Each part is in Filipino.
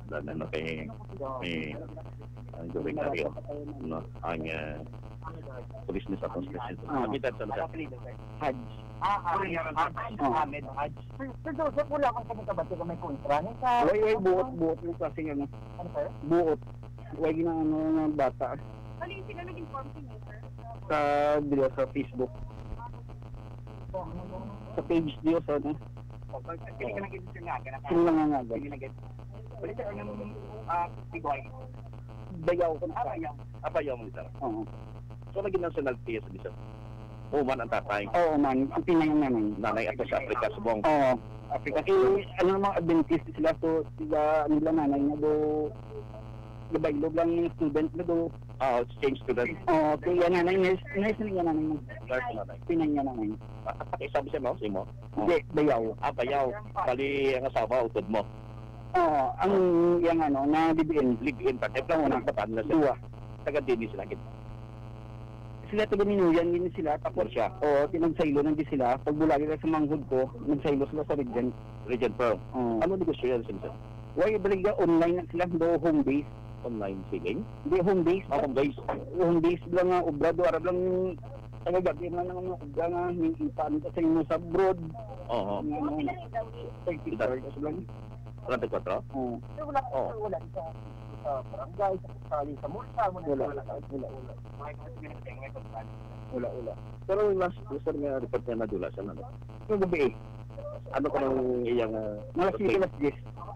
dan ano kay may ang direktaryo no ang pulis ni sa constitution. Kapitan sa lugar. Hajj. Ahmed Hajj. Sir Joseph, wala kang kamagkabati kung may kontra. Way buot yung klaseng ano. Ano sir? Buot. Way ng bata. Ano yung sila nag-inform sa inyo, sir? Sa Facebook. Sa page niyo sa ano. Pili ka nag-ibig sir nga. Sino lang nga. Pili nag-ibig. Pili sir ng Tigoy. Bayaw ko na. Apayaw mo dito. Oo. So naging national PS dito. Man ang tatay. Oo man, ang Pinay naman. Nanay ato sa Africa subong. Oo. Africa. Ano mga Adventist sila so sila nila nanay na do Gabaylog lang yung student na do. Exchange student. Oo, kaya nanay nice na nanay mo. Nanay. Pinay niya nanay. Isabi siya mo, simo? Hindi, bayaw. Bayaw. Bali ang asawa utod mo. Oo, ang yung ano, na BBN. Live-in pa. Lang unang bataan na siya. Dua. Taga-Dini sila. Sila taga-Minuyan, yun sila. Tapos siya. Oo, tinagsaylo nang di sila. Pag bulagi ka sa manghod ko, nagsaylo sila sa Regent. Regent Pearl. Oo. Ano negosyo yan sila? Why, baliga online na sila, do home base. Online selling? Hindi, home base. Home base. Home base lang nga, ubra, do, arab lang yung tagagabi na ng mga ubra nga, yung ipaan ka sa inyo sa broad. Oo. Ano, 30 hours lang. 34? Oo. Wala sa barangay, sa kusali, sa multa. Wala. Pero yung last nga report niya nadula siya na. Yung gabi Ano ka nang iyang... Mga sikilas 10.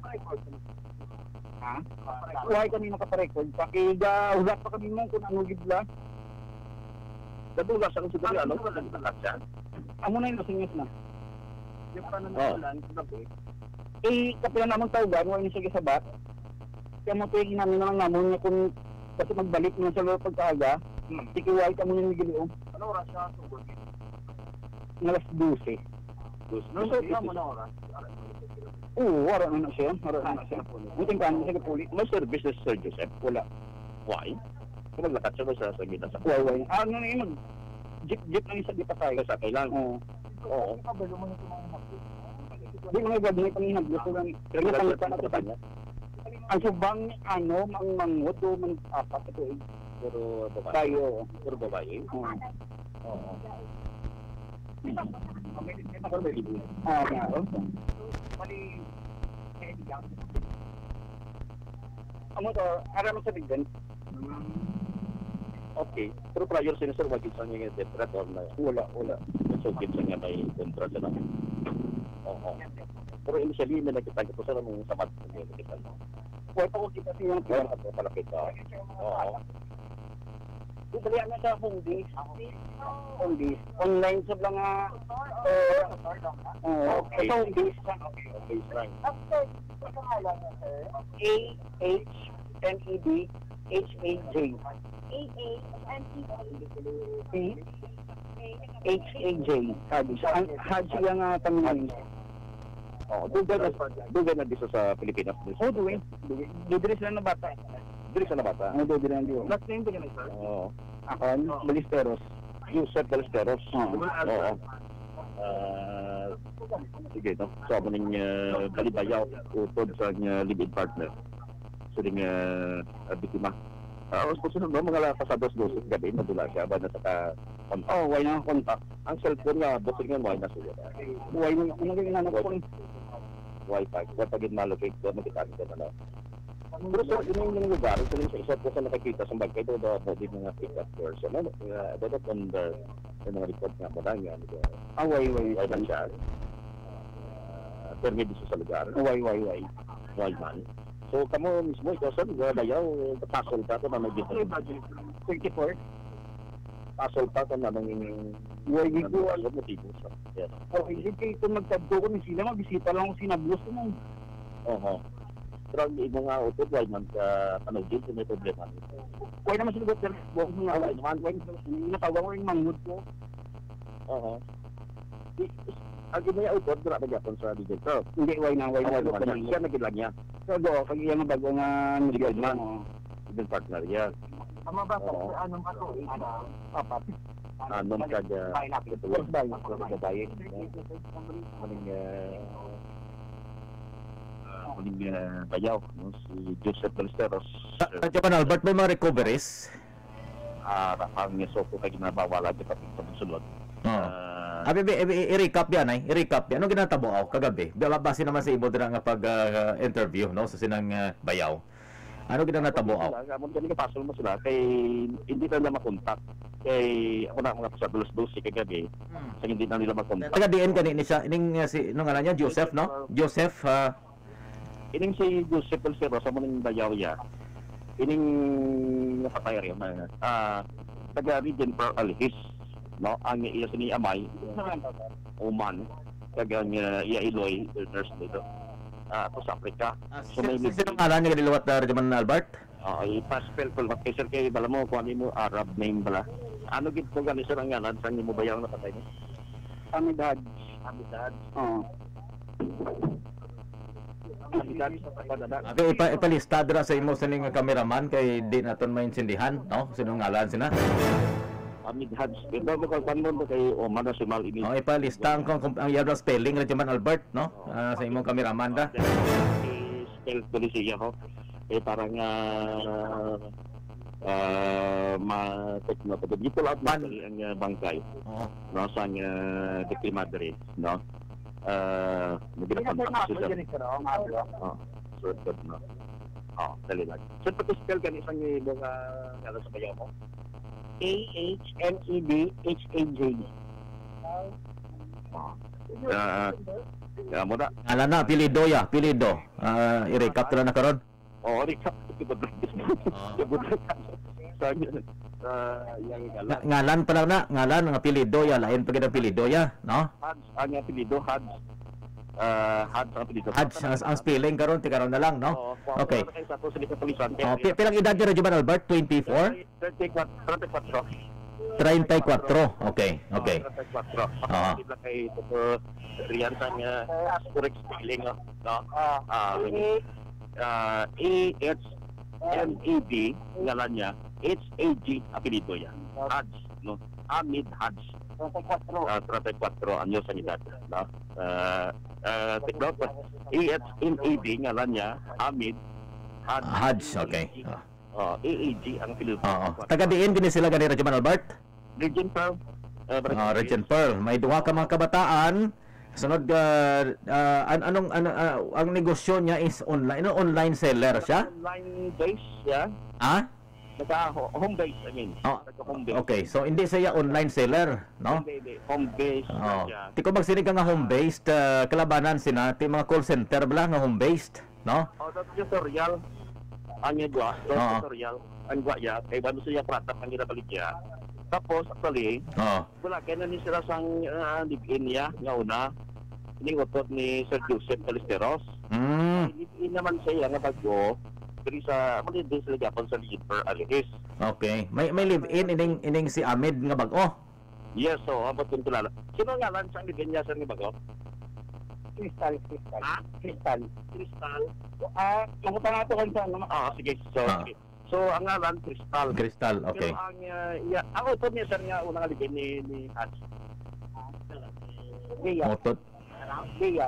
Ha? Kuhay kami nakaparecord. Pakiga, ulat pa kami mo kung ano gibla. Nadula siya kung siguro ano? Nadula siya. Amo na yung lasingis na. Yung pananalan sa gabi. Kapila namang tawgan, huwag niya sige sabat. Kaya mo tingin namin naman namon niya kung kasi magbalik mo sa loob pagkaaga. Sikiway ka mo yung migiliw. Ano oras siya? Tugod. Alas 12. Nung sa mo na oras? Oo, wala na siya. Buting ka mo sa puli. May service na Sir Joseph? Wala. Why? Kung maglakat siya sa gita sa... Why? Ano na yun? Jeep lang isa di pa tayo. Sa kailan? Oo. Kabalo mo na ito mga hapit. Di mga gagawin pang hinaglo ko lang. Ang subang ano, mangut o apat ito eh. Puro babae. Tayo. Puro babae? Oo. Nga. Mali, kaibigan. Amo to, aram sa bigyan. Okay. Pero prior sinisir, wagin sa niya yung depress or na... Wala. So, kinsa nga may kontra sila. Oo. Pero initially, may nakita ko sa mga samat na nakita mo. Wala pa ko kita siya yung Kaya palapit ka. Oo. Dali na sa home base. Home base. Online sa mga... Okay. Ito home base. Okay, lang. After, sa pangalan niya, sir? AHMED-HAJ. HAJ. Sabi siya. Ang Haji ang tamingan. Oo. Dugay na dito sa Pilipinas. Oo, duwi. Dudri sila na bata. Dili sa nabata. Ano dudri na diyo? Last name ko niya, sir? Oo. Akon, Balisteros. Joseph Ballesteros. Oo. Oo. Sige, no? So, ako ning kalibayaw utod sa live-in partner. So, ning biktima. Susunod mo, mga pasados dosis gabi, nadula siya ba na sa kontak? Oh, why na kontak? Ang cellphone nga, bukod nga, why na suyo. Why na, ano yung inanak ko? Wi-Fi. Kaya pag in-malocate ko, magkitabi ko na lang. Pero sa yung lugar, sa isa po sa nakikita sa bagay, ito daw po din mga pick-up person. Dapat under yung mga report nga po lang yan. Why man siya. Permit dito sa lugar. Why? Why man. So, kamo mismo, ikaw sir, bayaw, pasol pa ito na mag-dito. 34? Pasol pa ito na nang Why dito? motibo sa. Yan. Hindi kayo ito magtagdo ko ni sila, magbisita lang kung sinablos ko nung. Oo. Pero ang ibang nga utod, why man ka panugin, kung may problema. Why naman sila sir, bukas nga why naman, natawag ko yung manghod ko. Oo. Ang iba yung utod, grabe yapon sa DJ Pro. Hindi, why na. Siya nagilang niya. So, do, pag iyan bago nga nilagay man. Ibang partner yan. Tama ba, sir? Anong ato? Apat. Anong kada First buy. babae. Maning muling bayaw, no? Si Joseph Ballesteros. Rajaman Albert, may mga recoveries? Ang soko kay ginabawala di pati sa sulod. Abi, i-recap yan ay. I-recap yan. Anong ginatabo ako kagabi? Base naman sa imo dira nga pag-interview, no? Sa sinang bayaw. Ano ginatabo ako? Amon kani kapasol mo sila kay hindi na nila makontak. Kay ako na mga sa dos kay gabi. Sa hindi na nila makontak. Taga DN kanini siya. Ining si nung ngalan niya Joseph, no? Joseph Ining si Joseph Ballesteros sa muning bayaw ya. Ining napatay rin na taga Region per Alhis, no? Ang iya sini amay Oman taga iya Iloy nurse dito to sa Africa. So may sinong ngalan niya kaniluwat na Rajaman Albert? ay paspel ko kasi kay bala mo kung ano mo Arab name bala. Ano gid mo gali sa ngalan sa mo bayaw na patay ni? Amidad. Oo. Okay, ipalista dira sa imo sining cameraman kay di naton maintindihan, no? Sinong ngalan sina? Amid Hads. Ito mo kung paano kay Oman National ini. Oh, ipalista ang yadra spelling Rajaman Albert, no? Sa imong cameraman da. Spell ko siya ho. Parang ma-techno ko dito lahat man ang bangkay. No sa Dicti Madre, no. Nagina-contact siya. Sure, no. Dali lang. So, pag-spell ka isang mga ngala sa bayaw mo? AHMEDHAJ. Mo na. Ngalan na apelyido ya, apelyido. I-recap na na karon. Recap. Ngalan pa lang na, ngalan ng apelyido ya, lain pa gid apelyido ya, no? Hads, ang apelyido Hads. Hads ang apelyido. Hads ang spelling karon ti karon na lang, no? Okay. Pilang edad ni Rajaman Albert? 24? 34. 34. Okay. 34. Di ba kay Dr. Rian sa niya correct spelling, no? AHMED ngalan niya, HAG apelyido yan. Hads, no? Amid Hads. 34 anyo sa edad, no? AHMED ngalan niya, Amid Hads, okay. AAG ang apelyido. Taga diin gini sila gani Rajaman Albert? Region Pearl. Region Pearl. May duha ka mga kabataan. Sunod ang negosyo niya is online. Online seller siya? Online base, yeah. Naka-home base, I mean. Naka-home base. Okay, so hindi siya online seller, no? Hindi. Home base. Ti ko magsinig ka nga home-based, kalabanan sina, ti mga call center bala nga home-based, no? That's tutorial. Anya gua, tutorial. Ang gua ya, kay bano siya product ang ginabalik niya. Tapos, actually, wala, kaya na ni sila sang live-in niya, nga una, iningotot ni Sir Joseph Ballesteros. Live-in naman siya nga bago, pero sa, malindi sila gapon sa Liver Alihis. Okay. May live-in, ining si Amid nga bago? Yes, so, abot yung tulala. Sino nga lang siyang live-in niya sa nga bago? Crystal. Pangutan nato kayo sa ano? Sige. Sige. So, ang ngalan, Crystal. Okay. Pero ang utod niya, sir, nga unang alipin ni Hads. Otot. Dia.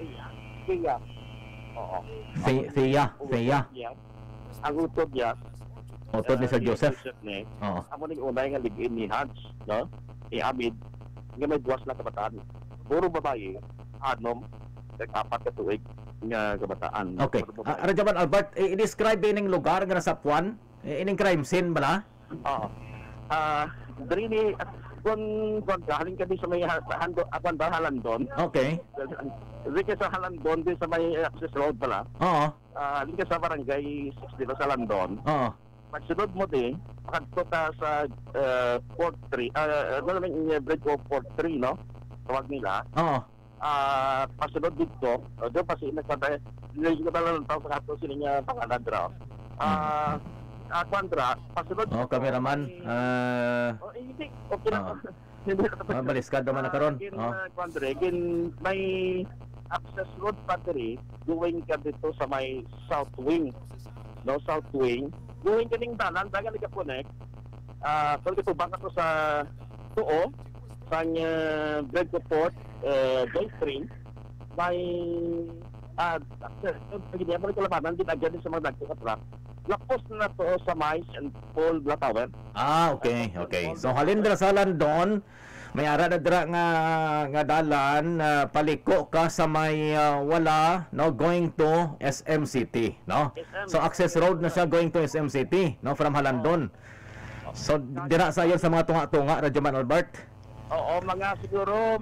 Oo. Thea. Ang utod niya, Otot ni Sir Joseph. Oo. Amo ning unay nga alipin ni Hads, no? Amid, nga may duwas na kabataan. Puro babae, anom, apat ka tuig nga kabataan. Okay. Rajaman Albert, i-describe ining lugar nga nasa Puan? Ining crime scene bala? Oo. Dari ni kung galing ka din sa may Halandon. Okay. Dari ka sa Halandon din sa may access road pala. Oo. Din ka sa barangay 6 dito sa Halandon. Oo. Pagsunod mo din, pakadto ka sa Port 3, ano naman yung bridge of Port 3, no? Tawag nila. Oo. Pasunod dito, doon pa si nagpatay, nilagay ko talagang tao sa kato sila niya pangaladra. Kwandra, pasunod dito. Cameraman. Hindi, okay na. Baliskad naman na karon. Kwandra, may access road battery, going ka dito sa may south wing. No, south wing. Going ka ning dalan, dagan ka connect. Kung dito baka to sa tuo, sa Bridge of Port, Gulf Stream, may Pagkita mo ko labanan, dinagyan din sa mga nagkakatrak. Lapos na to sa Mais and Paul Black Tower. Okay, okay. So halin dira sa Landon, may ara na dira nga dalan paliko ka sa may wala no going to SM City, no? So access road na siya going to SM City, no, from Halandon. So dira sayon sa mga tunga-tunga Radyo Man Albert. Oo, siguro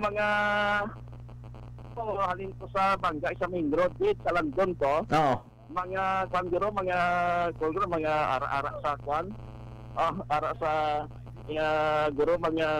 halin ko sa Bangga sa main road dito sa Landon ko. Oo. Mga ara-ara sa kwan. Ara sa guro mga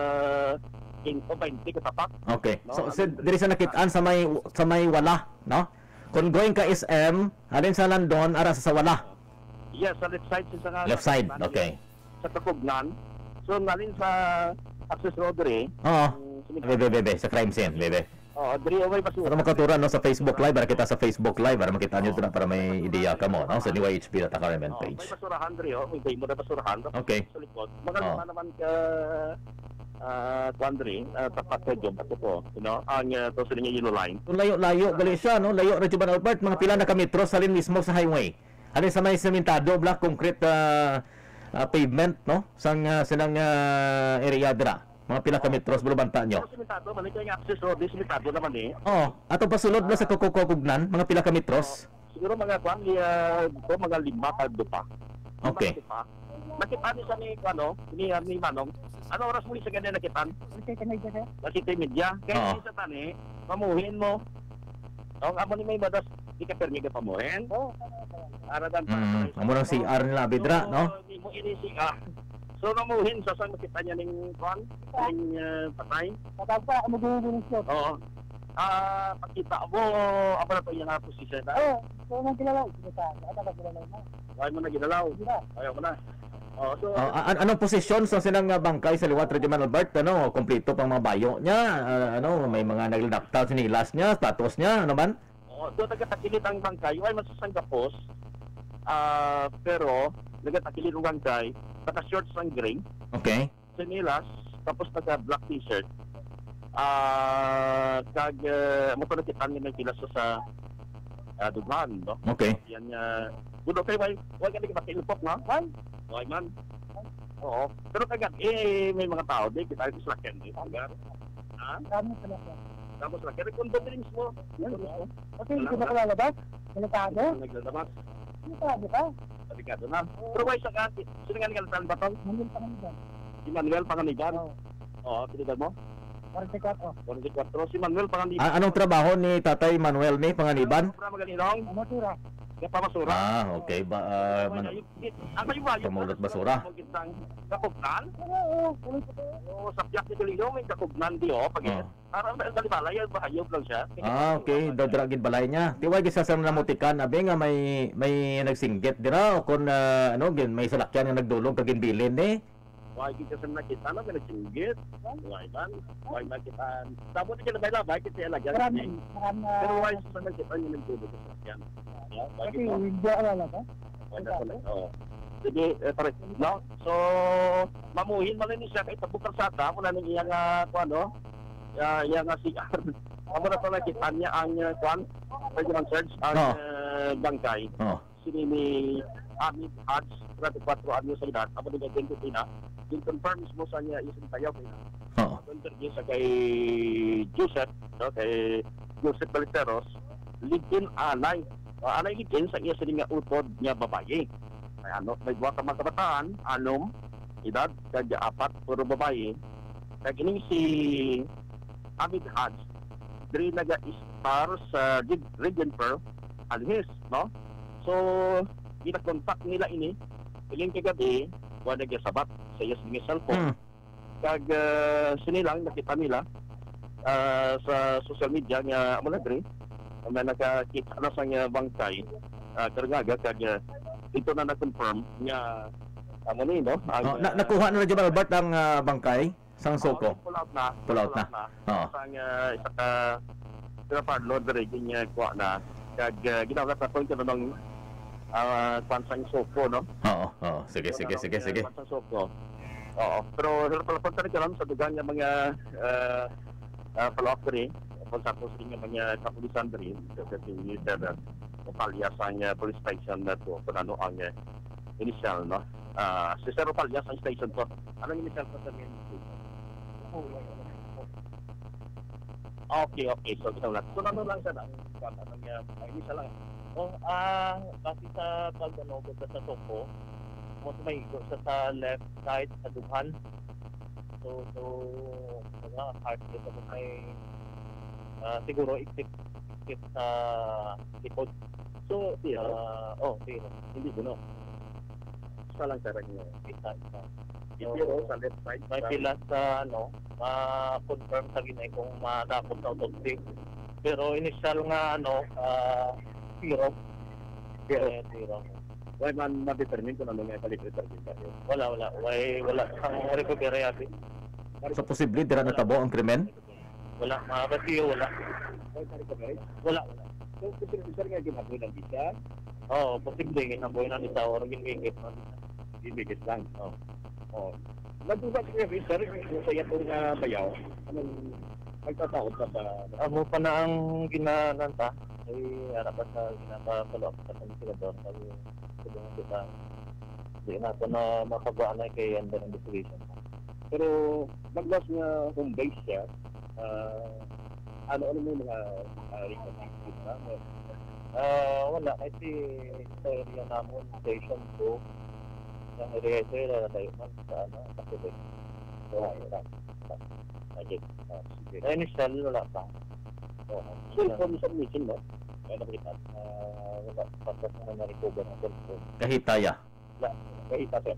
20 katapak. Okay. So diri sa nakitaan sa may wala, no? Kung going ka SM, halin sa Landon ara sa wala. Yes, sa left side sa Left side. Okay. Sa Tukugnan. So nalin sa access road rin. Oo. Bebe, sa crime scene, bebe. Diri away basura. Para makaturan no sa Facebook Live, para kita sa Facebook Live, para makita nyo doon para may ideya ka mo, no? Sa NYHP na Takaremen page. May basurahan diri, may mo na basurahan. Okay. Sa likod. Maganda naman ka Twandri, tapat ka dyan, bato ko, ang to sa ninyo yellow line. Layo gali siya, no? Layo Radyo Man Albert, mga pila na kametros salin mismo sa highway. Halin sa may sementado, black concrete pavement, no? Sinang area dira. Mga pila ka metros bulubanta nyo. Simentado, man ito yung access road, simentado naman eh. Ato pasulod na sa Kukukugnan, mga pila ka metros. Siguro mga kwan, mga 5 ka pa. Okay. Nakitaan sa ni Manong. Ano oras mo sa ganyan nakitaan? Nakita media. Kaya sa tani, pamuhin mo. Ang amo ni may badas, di ka permi ka pamuhin. Aradan pa. Amo ng CR nila bidra, no? Di mo ini CR. So namuhin sa sang makita niya ning kwan, ning patay. Matagpa, magugulo siya. Oo. Pakita mo apa na to yung posisyon na. So nang kilalaw, kilalaw na. Why mo na ginalaw? Ayaw mo na. So anong posisyon sa sinang bangkay sa liwat Radyo Man Albert? Ano, kompleto pang mga bayo niya? May mga nagladaktal sinilas niya, status niya, ano man? Doon nagkatakilit ang bangkay. Why masasanggapos? Pero nagkatakilit ang bangkay. Naka-shorts ng gray. Okay. Sinilas, tapos naka-black t-shirt. Mo ko nakitaan niya ng pilas sa Dughan, no? Okay. Yan good okay, why ka di ka makilupok, no? Why man? Oo. Pero kagad, may mga tao di, kita rin sa lakin, di? Dami sa lakin. Tapos lakin, kondo din mismo. Okay, hindi ka lalabas? Delikado? Naglalabas. Delikado ka? Delikado na. Pero why sa ka, sino nga nagalataan ba to? Manuel Panganiban. Si Manuel Panganiban? Oo, tinigal mo? 44. Si Manuel Panganiban. Anong trabaho ni Tatay Manuel ni Panganiban? Masura. Kapamasura. Okay. Pamulot basura. Kakugnan? Oo, sabyak ni Galileo, may kakugnan di pag parang dalibalay, bahayog lang siya. Okay. Dadragid balay niya. Tiwag isa sa namutikan, abi nga may nagsinggit dira o kung may salakyan nga nagdulog kagin bilin eh. Why kita sa nakita na may nagsinggit? Why man kita? Tapos kita labay kita lagyan. Pero why sa nakita niya nagdulog sa salakyan? Kasi hindi alala ka? Sige, no? So, mamuhin man ni siya kay tabukar sata mula ning iyang iyang CR. Amo na pala kita niya ang kwan, pwede man search ang bangkay. Sini ni Amit Haj, 34 anyo sa edad. Amo din identity na. Yung confirm mismo sa niya isang tayaw kay interview sa kay Joseph, no? Kay Joseph Balesteros, live-in alay. Alay live-in sa iya sini nga utod niya babae. May buwa ka mga kabataan, 6, edad, kaya 4, puro babae. Kaya kining si Amit Haj, diri naga-star sa Region Per, Alhis, no? So, ina-contact nila ini, iling kagabi, wala nag-sabat sa iya sa cellphone. Kag sinilang, nakita nila sa social media nga mula diri, may nakakita na sa bangkay, kargaga, kag ito na na-confirm nga no? Nakuha na Radyo Man Albert ang bangkay sang Soko. Pull out na. Sang isa ka parlor diri ginya kuha na kag ginawat na point ng pansang Soko, no? Oo. Sige. Pansang Soko. Oo. Pero pala punta ni karon sa dugang nga mga follow-up diri tapos rin yung mga kapulisan rin, kasi leader o palyasan niya police station na to, kung ano ang initial, no? Si Sir Palya sa station ko. Anong initial pa sa main station? Okay. So, ito lang. So, ano lang siya na? Ang initial lang. Kasi sa pag-ano, punta sa Toko, mas may siya sa left side, sa Dughan. So, mga heart dito mo may siguro ikip sa likod. So, Pero, hindi guno. Isa lang sa niya. isa. Pero sa left side. May pila sa, ma-confirm sa ginay kung madakot sa autopsy. Pero initial nga, zero. Zero. Why man ma-determine kung ano nga pali-determine tayo? Wala. Wala kang recovery abi. So posible dira natabo ang krimen? Wala, mga basiyo, wala. Why ma-recovery? Wala. So, kasi nga ginagawa ng visa, Oo, posible ginaboy na nito or ginigit na. ibigis lang. Nagduba siya, sir, sa iyatong bayaw. Anong magtataot ka ba? Amo pa na ang ginananta. Ay, harapan sa ginapapalok sa pagsigador. Sabi, tulungan kita. Hindi natin na mapagwaan na kay under investigation. Pero, nag-loss nga home base siya. Ano mo yung mga reconstructed na? Wala, kasi sa area namon, station 2, yung area ito, tayo man sa Pacific. So, wala. Sige. Initial, wala pa. So, information mission, no? Kaya nakita. Wala, pasok na na-recover ng cellphone. Kahitaya. Kahita, sir.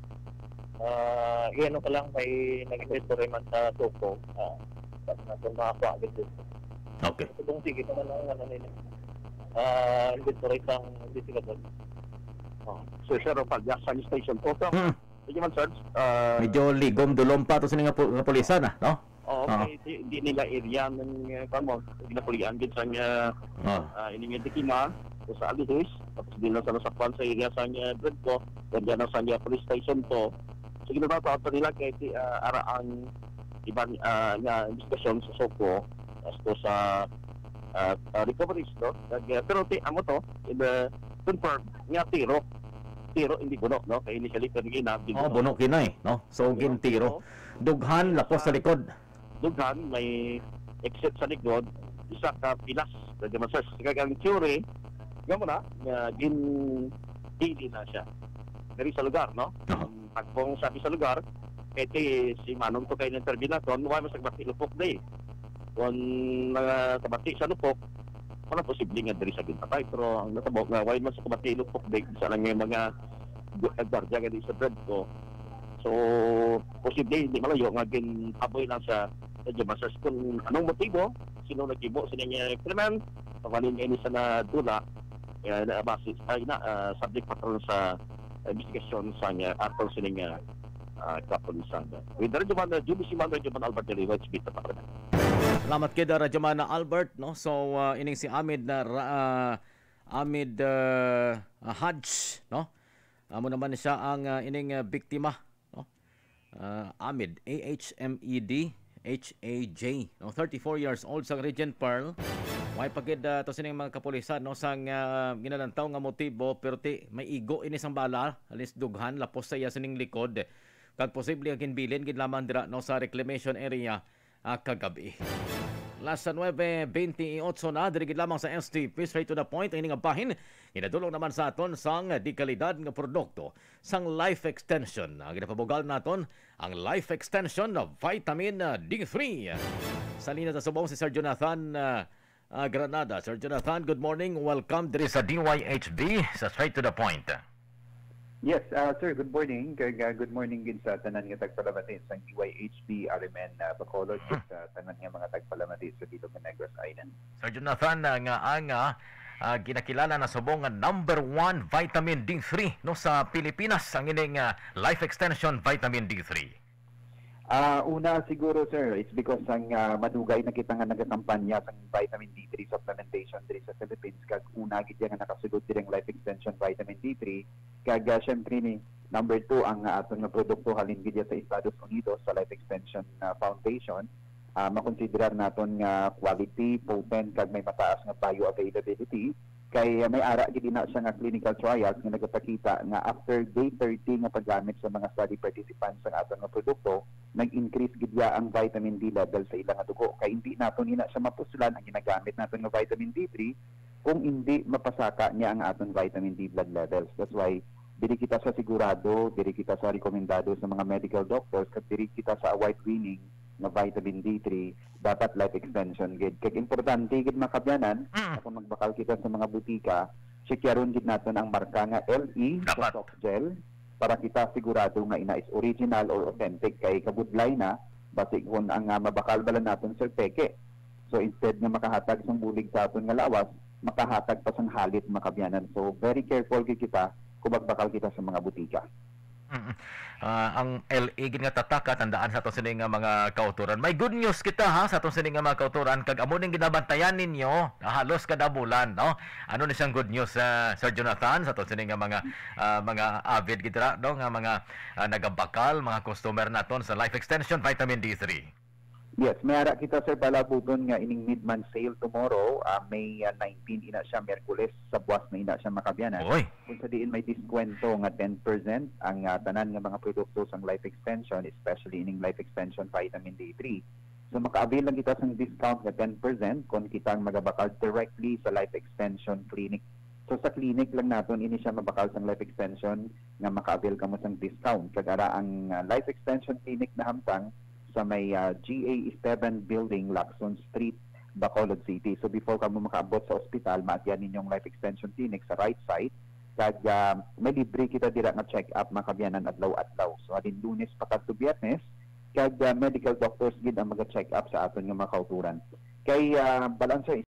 Iyan ko lang, may nag-inventory man sa Toko. Tapos na kung makakuha agad dito. Okay. Kung sige naman ang nila. Inventory sang investigador. So, Sir Opalya, sa station po. So, sige man, sir. Medyo ligom dulom pa to sa nga pulisan no? Okay, hindi nila area ng ginapulian din sa ining Dikima o sa Alihis, tapos din lang sa nasakpan sa area sa Bredco, dyan na sa police station to. So ginagawa pa nila kay araan ibang nga investigasyon sa Soko as to sa recoveries, no? Pero amo to, confirm nga tiro hindi buno, no? Kaya initially kanina buno kinay, no? So gintiro. Dughan lapos sa likod. Dughan, may exit sa likod, isa ka pilas. Kaya man sir, kagang theory, gamo na, gin-hili na siya. Dari sa lugar, no? Pagpong sabi sa lugar, kaya si Manong to kayo ng terminaton, wala mas nagbati lupok na eh. Kung nakabati sa lupok, wala posible nga dari sa gintatay. Pero ang natabok nga, wala mas nakabati lupok na isa lang yung mga guardia nga sa bread ko. So, posible, hindi malayo nga gin-aboy lang sa Jamasas kung anong motibo, sino nagkibo sa niya krimen, pamalin nga ini sa nadula, base subject patron sa investigasyon sa niya atol sa niya kapulisan. With the Rajaman, Julie Simon, Rajaman Albert de Rivas, Bita Pakrena. Salamat kida Rajamana Albert, no? So ining si Amid na Hajj, no? Amo naman siya ang ining biktima, no? Amid, AHMED H.A.J. No, 34 years old sa Regent Pearl. May pagid to sining mga kapulisan no sang ginanantaw nga motibo pero may igo ini sang bala alis dughan lapos sa iya sining likod. Kag posible ang ginbilin gid lamang dira no sa reclamation area kagabi. Last 9:28 na diri gid lamang sa STP straight to the point ini nga bahin ginadulong naman sa aton sang di kalidad nga produkto sang life extension. Ginapabugal naton ang life extension na vitamin D3. Sa linya sa subong si Sir Jonathan Granada. Sir Jonathan, good morning. Welcome diri sa DYHB sa straight to the point. Yes, sir, good morning. Good morning din sa tanan nga tagpalamati sa DYHB Arimen Bacolod sa tanan nga mga tagpalamati sa Bilog Negros Island. Sir Jonathan, ginakilala na subong nga number 1 vitamin D3 no sa Pilipinas ang ining life extension vitamin D3. Una siguro sir, it's because ang madugay na kita nga nagakampanya sa vitamin D3 supplementation diri sa Philippines kag una gid nga nakasugod direng life extension vitamin D3 kag syempre ni number 2 ang aton nga produkto halin gid sa Estados Unidos sa Life Extension Foundation makonsiderar naton nga quality, potent, kag may mataas nga bioavailability. Kay may ara gid na siya nga clinical trials nga nagapakita nga after day 30 nga paggamit sa mga study participants sa aton nga produkto, nag-increase gid ya ang vitamin D level sa ilang nga dugo. Kay hindi naton ina siya mapuslan ang ginagamit naton nga vitamin D3 kung hindi mapasaka niya ang aton vitamin D blood levels. That's why diri kita sa sigurado, diri kita sa rekomendado sa mga medical doctors, kag diri kita sa award-winning na vitamin D3 dapat life extension gid. Kag importante gid makabyanan kung magbakal kita sa mga butika, checkyaron gid naton ang marka nga LE sa Dapat. soft gel para kita sigurado nga ina is original or authentic. Kay kabudlay na basi kung ang mabakal bala naton sir peke. So instead nga makahatag sang bulig sa aton nga lawas, makahatag pa sang halit makabyanan. So very careful gid kita kung magbakal kita sa mga butika. Ang LA gid nga tataka tandaan sa aton sini nga mga kauturan. May good news kita ha sa aton sini nga mga kauturan kag amo ning ginabantayan ninyo halos kada bulan, no? Ano ni siyang good news Sir Jonathan sa aton sini nga mga avid gid ra no nga mga nagabakal, mga customer naton sa Life Extension Vitamin D3. Yes, may ara kita sir palabuton nga ining mid-month sale tomorrow, May 19 ina siya Miyerkules sa buwas na ina siya makabyanan. Oy. Kung sa diin may diskwento nga 10% ang tanan nga mga produkto sang Life Extension, especially ining Life Extension Vitamin D3. So maka-avail lang kita sang discount nga 10% kung kita ang magabakal directly sa Life Extension Clinic. So sa clinic lang naton ini siya mabakal sang Life Extension nga maka-avail kamo sang discount. Kag ara ang Life Extension Clinic na hamtang sa may GA7 Building, Lacson Street, Bacolod City. So before ka mo makaabot sa ospital, maatyan ninyong Life Extension Clinic sa right side. Kag may libre kita dira nga check-up makabyanan adlaw-adlaw. So adin Lunes pa kadto Biyernes, kag medical doctors gid ang maga-check up sa aton nga mga kauturan. Kay balansa